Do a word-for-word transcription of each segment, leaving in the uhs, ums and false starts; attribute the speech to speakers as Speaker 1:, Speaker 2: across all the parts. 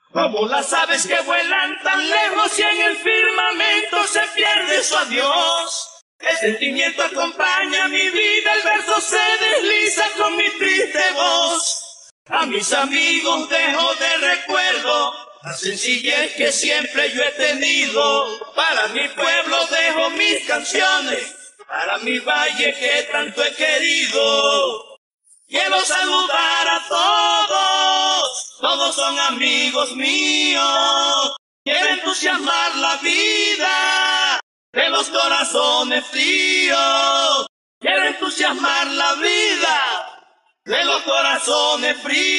Speaker 1: Como las aves que vuelan tan lejos y en el firmamento se pierde su adiós. El sentimiento acompaña mi vida, el verso se desliza con mi triste voz. A mis amigos dejo de recuerdo la sencillez que siempre yo he tenido. Para mi pueblo dejo mis canciones, para mi valle que tanto he querido. Quiero saludar a todos, todos son amigos míos. Quiero entusiasmar la vida de los corazones fríos. Quiero entusiasmar la vida de los corazones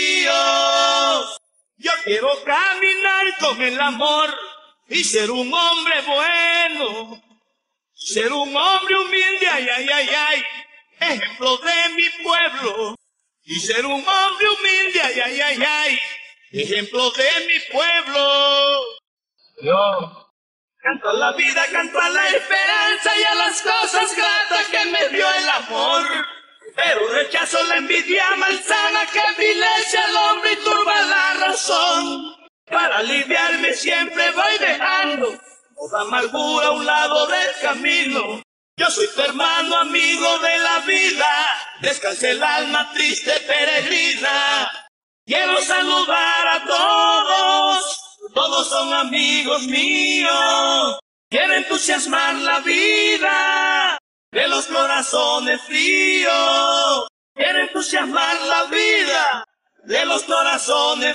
Speaker 1: fríos. Yo quiero caminar con el amor y ser un hombre bueno. Ser un hombre humilde, ay, ay, ay, ay, ejemplo de mi pueblo. Y ser un hombre humilde, ay, ay, ay, ay, ejemplo de mi pueblo. Yo canto a la vida, canto a la esperanza y a las cosas gratas que me dio el amor. Pero rechazo la envidia malsana que vilece al hombre y turba la razón. Para aliviarme siempre voy dejando toda amargura a un lado del camino. Yo soy tu hermano, amigo de la vida, descanse el alma triste peregrina. Quiero saludar a todos, todos son amigos míos. Quiero entusiasmar la vida de los corazones fríos. Quiero entusiasmar la vida de los corazones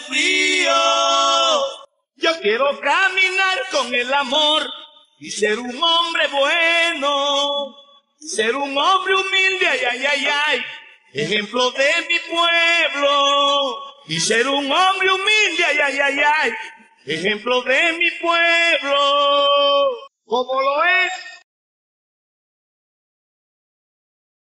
Speaker 1: fríos. Yo quiero caminar con el amor y ser un hombre bueno. Ser un hombre humilde, ay, ay, ay, ay, ejemplo de mi pueblo. Y ser un hombre humilde, ay, ay, ay, ay, ejemplo de mi pueblo. Como lo es